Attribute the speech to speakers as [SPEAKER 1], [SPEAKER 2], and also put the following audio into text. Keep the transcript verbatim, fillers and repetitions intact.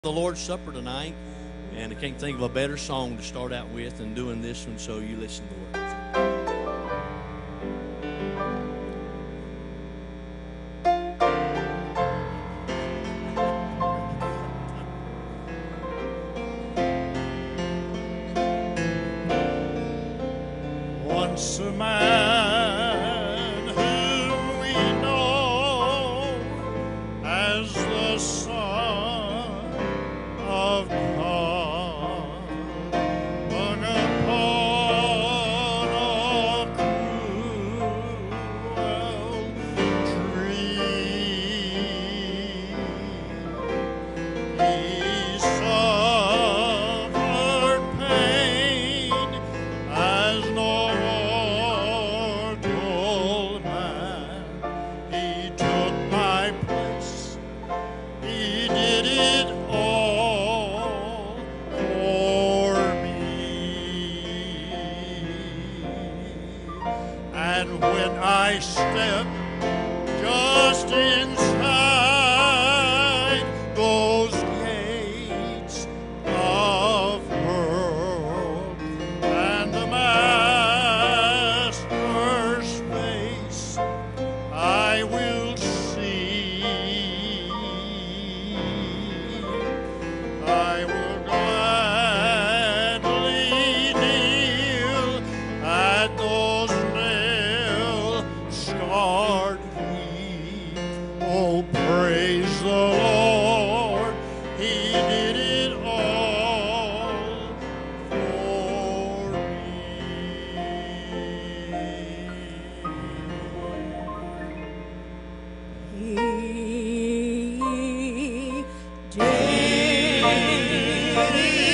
[SPEAKER 1] The Lord's Supper tonight, and I can't think of a better song to start out with than doing this one, so you listen to it.
[SPEAKER 2] Once a man whom we know as the Son of God hung upon a cruel tree. He suffered pain as no mortal man. He took my place. He did it all for me. And when I step just inside those gates of pearl, and the Master's face I will see, I will gladly kneel at those nail-scarred feet. Oh, praise the Lord, He did it all for me.
[SPEAKER 3] He did